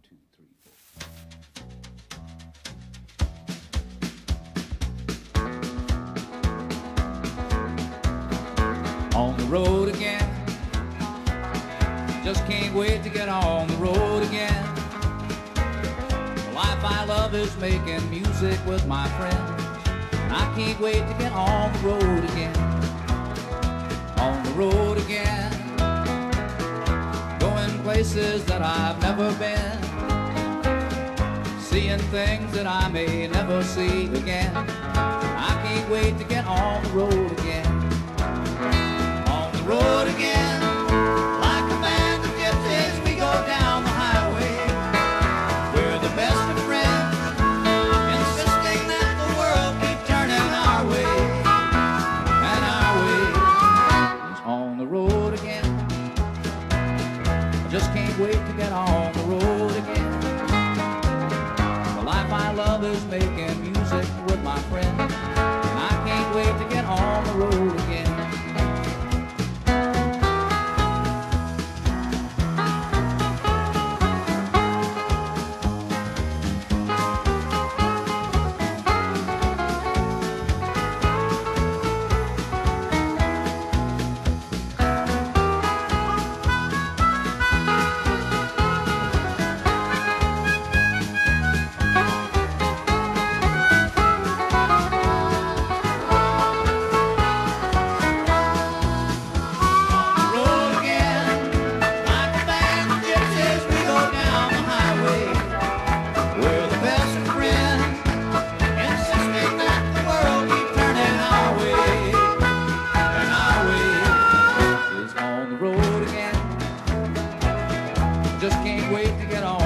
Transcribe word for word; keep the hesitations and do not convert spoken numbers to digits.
two, three, four. On the road again, just can't wait to get on the road again. The life I love is making music with my friends, and I can't wait to get on the road again. On the road again, going places that I've never been, seeing things that I may never see again. I can't wait to get on the road again. On the road again, like a band of gypsies, we go down the highway. We're the best of friends, insisting that the world keep turning our way. And our way is on the road again. I just can't wait to get on the road again. The life I love is making music with my friends, and I can't wait to get on the road again. Just can't wait to get on